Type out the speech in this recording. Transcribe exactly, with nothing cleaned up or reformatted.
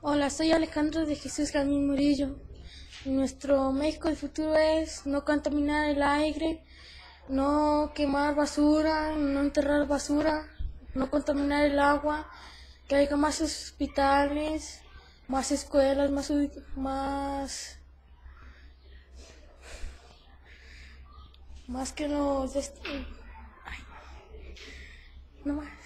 Hola, soy Alejandro de Jesús Jamín Murillo. Nuestro México del futuro es no contaminar el aire, no quemar basura, no enterrar basura, no contaminar el agua, que haya más hospitales, más escuelas, más, más, más que nos... Ay, no más.